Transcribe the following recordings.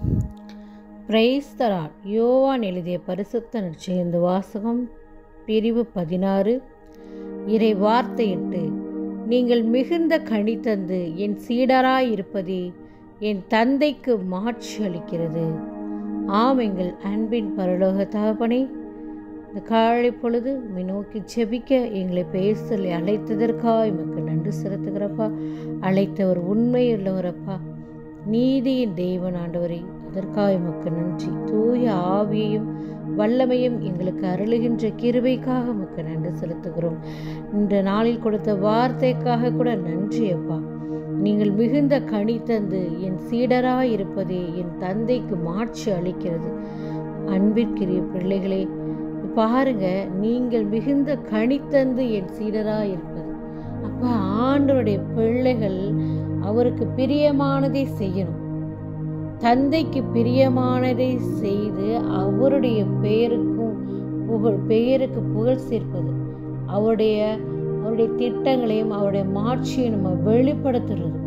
Praise the Lord. யோவான் எழுதிய பரிசுத்த நற்செய்தி வாசகம் பிரிவு 16. இறை வார்த்தையிட்டு, நீங்கள் மிகுந்த கனி தந்து என் சீடராயிருப்பதே என் தந்தைக்கு மாட்சி அளிக்கிறது. ஆம், எங்கள் அன்பின் பரலோக தகப்பனே, இந்த காலை பொழுது உம்மை நோக்கி ஜெபிக்க எங்களை பேசலை அழைத்ததற்காக எமக்கு நன்றி செலுத்துகிறப்பா. அழைத்தவர் உண்மையுள்ளவரப்பா, நீதியின் தேவன் ஆண்டவரே, அதற்காக எமக்கு நன்றி. தூய ஆவியையும் வல்லமையும் எங்களுக்கு அருளுகின்ற கிருபைக்காக எமக்கு நன்றி செலுத்துகிறோம். இந்த நாளில் கொடுத்த வார்த்தைக்காக கூட நன்றி அப்பா. நீங்கள் மிகுந்த கனி தந்து என் சீடராய் இருப்பதே என் தந்தைக்கு மாட்சி அளிக்கிறது. அன்பிற்குரிய பிள்ளைகளே, பாருங்க, நீங்கள் மிகுந்த கனி தந்து என் சீடராய் இருப்பது. அப்பா, ஆண்டவருடைய பிள்ளைகள் அவருக்கு பிரியமானதை செய்யணும். தந்தைக்கு பிரியமானதை செய்து அவருடைய பெயருக்கு புகழ் சேர்ப்பது, அவருடைய திட்டங்களையும் அவருடைய மாட்சியை நம்ம வெளிப்படுத்துறது.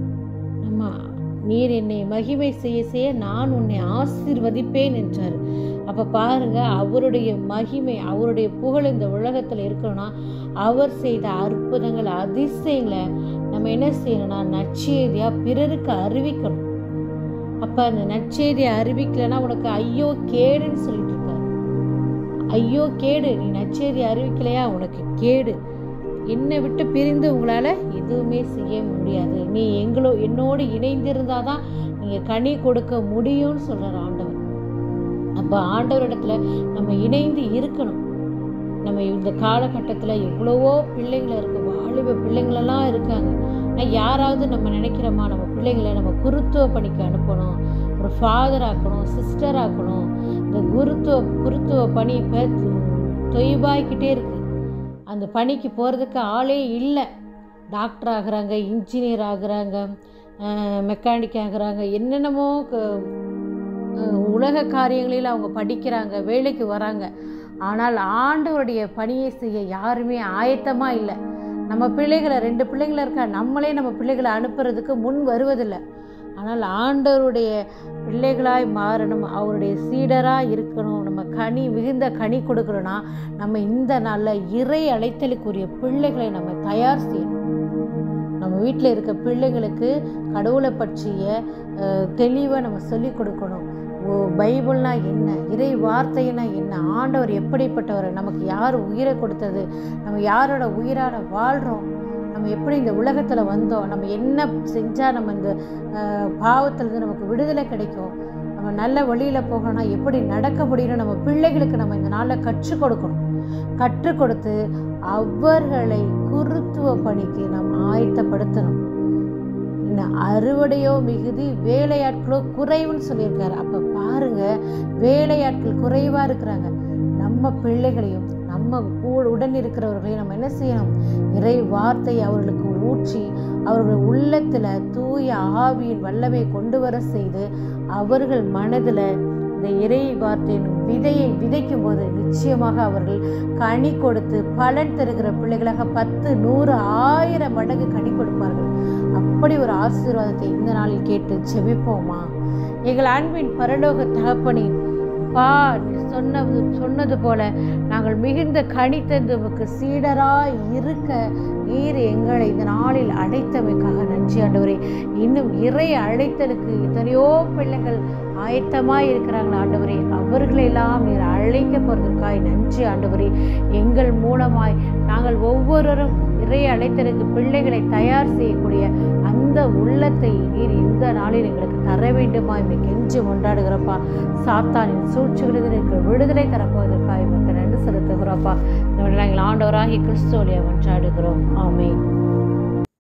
நீர் என்னை மகிமை செய்ய செய்ய நான் உன்னை ஆசீர்வதிப்பேன் என்றார். அப்போ பாருங்க, அவருடைய மகிமை, அவருடைய புகழ் இந்த உலகத்தில் இருக்கணும்னா அவர் செய்த அற்புதங்கள், அதிசயங்களை நம்ம என்ன செய்யணும்னா நற்செய்தியாக பிறருக்கு அறிவிக்கணும். அப்போ அந்த நற்செய்தியை அறிவிக்கலைன்னா உனக்கு ஐயோ கேடுன்னு சொல்லிட்டு இருக்காரு. ஐயோ கேடு, நீ நற்செய்தியை அறிவிக்கலையா உனக்கு கேடு. என்னை விட்டு பிரிந்து உங்களால் எதுவுமே செய்ய முடியாது. நீ என்னோடு இணைந்திருந்தால் தான் நீங்கள் கனி கொடுக்க முடியும்னு சொல்கிறார் ஆண்டவர். அப்போ ஆண்டவரிடத்துல நம்ம இணைந்து இருக்கணும். நம்ம இந்த காலகட்டத்தில் எவ்வளவோ பிள்ளைங்கள் இருக்கு, வாலிப பிள்ளைங்களெல்லாம் இருக்காங்க. யாராவது நம்ம நினைக்கிறோமா நம்ம பிள்ளைங்களை நம்ம குருத்துவ பணிக்கு அனுப்பணும், ஒரு ஃபாதர் ஆக்கணும், சிஸ்டர் ஆக்கணும். இந்த குருத்துவ பணி இப்போ தொய்வாய்கிட்டே இருக்குது. அந்த பணிக்கு போகிறதுக்கு ஆளே இல்லை. டாக்டர் ஆகுறாங்க, இன்ஜினியர் ஆகுறாங்க, மெக்கானிக் ஆகுறாங்க, என்னென்னமோ உலக காரியங்களில் அவங்க படிக்கிறாங்க, வேலைக்கு வராங்க. ஆனால் ஆண்டவருடைய பணியை செய்ய யாருமே ஆயத்தமாக இல்லை. நம்ம பிள்ளைகளை 2 பிள்ளைங்களை இருக்கா, நம்மளே நம்ம பிள்ளைகளை அனுப்புறதுக்கு முன் வருவதில்லை. ஆனால் ஆண்டவருடைய பிள்ளைகளாய் மாறணும், அவருடைய சீடராக இருக்கணும். நம்ம மிகுந்த கனி கொடுக்கணும்னா நம்ம இந்த நாளில் இறை அழைத்தலுக்குரிய பிள்ளைகளை நம்ம தயார் செய்யணும். நம்ம வீட்டில் இருக்க பிள்ளைங்களுக்கு கடவுளை பற்றிய தெளிவாக நம்ம சொல்லிக் கொடுக்கணும். பைபிள்னா என்ன, இறை வார்த்தைனா என்ன, ஆண்டவர் எப்படிப்பட்டவர், நமக்கு யார் உயிரை கொடுத்தது, நம்ம யாரோட உயிரான வாழ்கிறோம், நம்ம எப்படி இந்த உலகத்தில் வந்தோம், நம்ம என்ன செஞ்சால் நம்ம இந்த பாவத்திலிருந்து நமக்கு விடுதலை கிடைக்கும், நம்ம நல்ல வழியில் போகணும்னா எப்படி நடக்க முடியும்னு நம்ம பிள்ளைகளுக்கு நம்ம இந்த நாளில் கற்றுக் கொடுக்கணும். கற்றுக் கொடுத்து அவர்களை குருத்துவ பணிக்கு நம்ம ஆயத்தப்படுத்தணும். அறுவடையோ மிகுதி, வேலையாட்களோ குறைவுன்னு சொல்லியிருக்காரு. அப்போ பாருங்க, வேலையாட்கள் குறைவாக இருக்கிறாங்க. நம்ம பிள்ளைகளையும் நம்ம உடன் இருக்கிறவர்களையும் நம்ம என்ன செய்யணும், இறை வார்த்தையை அவர்களுக்கு ஊற்றி அவர்கள் உள்ளத்தில் தூய ஆவியின் வல்லமை கொண்டு வர செய்து அவர்கள் மனதில் இந்த இறை வார்த்தையின் விதையை விதைக்கும் போது நிச்சயமாக அவர்கள் கனி கொடுத்து பலன் தருகிற பிள்ளைகளாக 10, 100, 1000 மடங்கு கனி கொடுப்பார்கள். அப்படி ஒரு ஆசீர்வாதத்தை இந்த நாளில் கேட்டு ஜெபிப்போமா? எங்கள் அன்பின் பரலோக தகப்பனே, சொன்னது போல நாங்கள் மிகுந்த கனி தந்து உமக்கு சீடராய் இருக்க நீர் எங்களை இந்த நாளில் அழைத்தமைக்காக நன்றி ஆண்டவரே. இன்னும் இறை அழைத்தலுக்கு எத்தனையோ பிள்ளைகள் ஆயத்தமாய் இருக்கிறாங்க ஆண்டவரே. அவர்களெல்லாம் நீர் அழைக்க போறதற்காய் நன்றி ஆண்டவரே. எங்கள் மூலமாய் நாங்கள் ஒவ்வொருவரும் இறை அழைத்தலுக்கு பிள்ளைகளை தயார் செய்யக்கூடிய அந்த உள்ளத்தை நீர் இந்த நாளில் எங்களுக்கு தர வேண்டுமா என்று கெஞ்சி கொண்டாடுகிறப்பா. சாத்தானின் சூழ்ச்சிகளிலிருந்து விடுதலை தரப்போவதற்காக எங்களுக்கு நன்றி செலுத்துகிறோப்பா. நாங்கள் ஆண்டவராகிய கிறிஸ்துவிலே மன்றாடுகிறோம். ஆமென்.